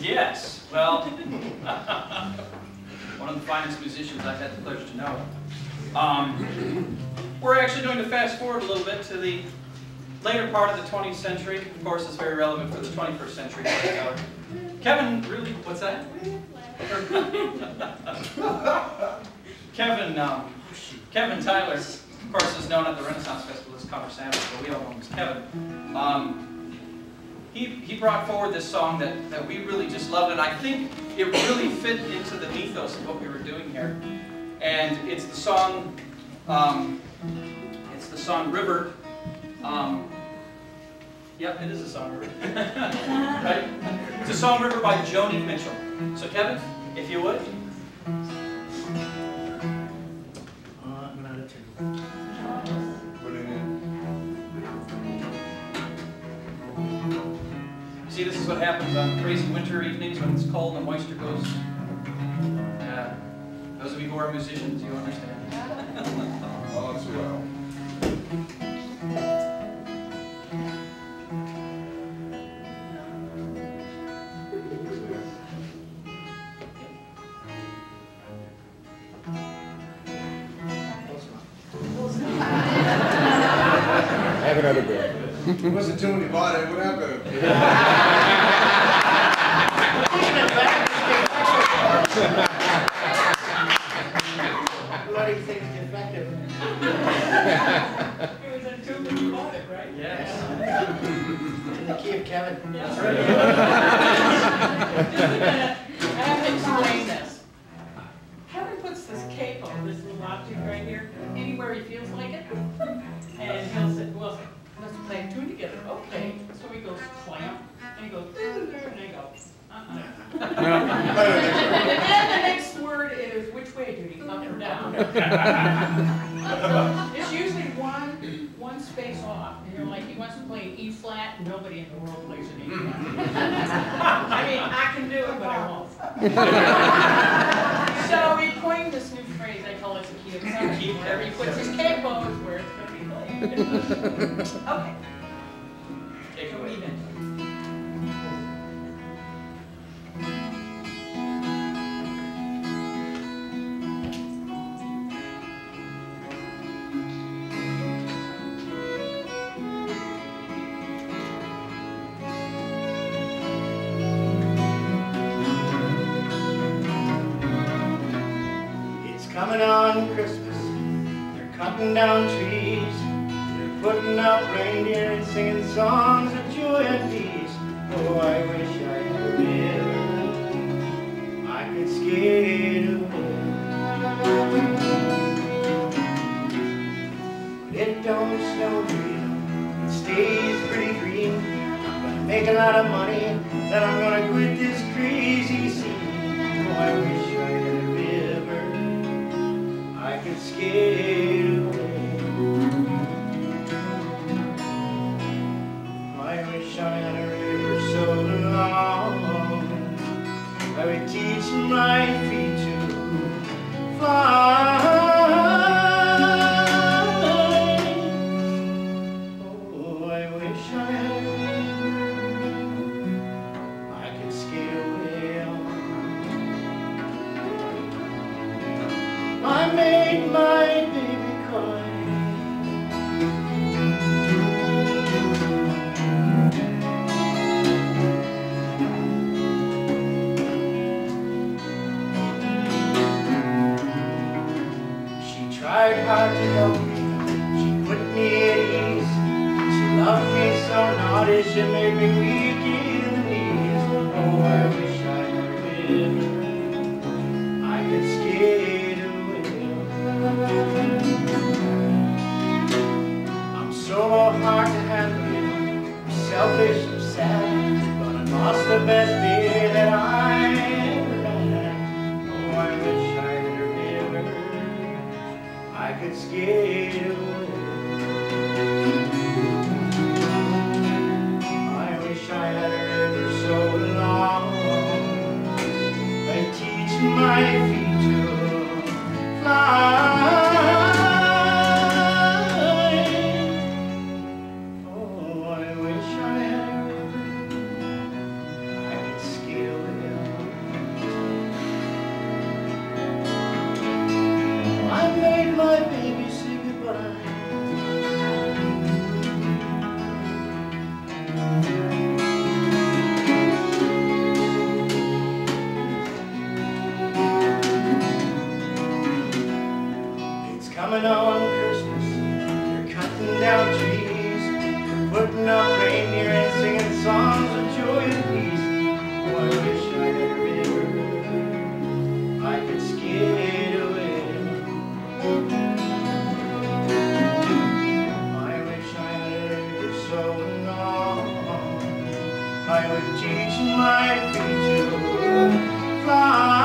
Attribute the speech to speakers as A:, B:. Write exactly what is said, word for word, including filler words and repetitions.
A: Yes, well, one of the finest musicians I've had the pleasure to know. Um, we're actually going to fast forward a little bit to the later part of the twentieth century. Of course, it's very relevant for the twenty-first century. Kevin really, what's that? Kevin, um, Kevin Tyler, of course, is known at the Renaissance Festival as Cover Sandwich, but we all know him as Kevin. Um, he, he brought forward this song that, that we really just loved, and I think it really fit into the ethos of what we were doing here. And it's the song, um, it's the song River. Um, Yep, it is a song River. Right? It's a song River by Joni Mitchell. So Kevin, if you would.
B: Uh, I'm out of tune.
C: Put it in.
A: See, this is what happens on crazy winter evenings when it's cold and the moisture goes. Yeah. Those of you who are musicians, you understand.
C: Oh, that's well.
D: Have another beer.
C: It wasn't too many bought it. What happened?
B: Bloody things defective.
E: It was in two when you bought it, right?
A: Yes.
B: In the key of Kevin.
A: That's right.
E: I have to explain this. Kevin puts this capo, this little object right here, anywhere he feels like it. And he'll say, well, let's play a tune together. Okay. So he goes, clamp. And he goes, and I go, uh-uh. And then the next word is, which way, Judy? Up or down? It's usually one, one space off. And you're like, he wants to play an E flat. Nobody in the world plays an E flat. I mean, I can do it, but I won't. So we coined this new phrase. I call it the key of seven. Wherever he puts his capo is where it's going to be played. Okay.
A: Take it away.
B: Coming on Christmas, they're cutting down trees, they're putting out reindeer and singing songs of joy and peace. Oh, I wish I had a river I could skate away. But it don't snow real, it stays pretty green. I'm gonna make a lot of money, then I'm gonna quit this crazy scene. Oh, I wish I had a river I could skate away. I wish I had a river so long I would teach my feet to fly. Oh, I wish I had a river I could skate away on. I made my baby cry. She tried hard to help me, she put me at ease. She loved me so naughty, she made me weak in the knees. Oh, I wish I had a river I could skate away. I'm so hard to handle, I'm selfish, I'm sad, but I lost the best baby that I ever had. Oh, I wish I had a river I could skate away. I wish I had a river so long I'd teach my feet to fly. Oh, I wish I had a river I could skate away. I would teach my feet to fly.